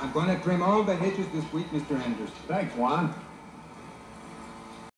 I'm going to trim all the hedges this week, Mr. Anderson. Thanks, Juan.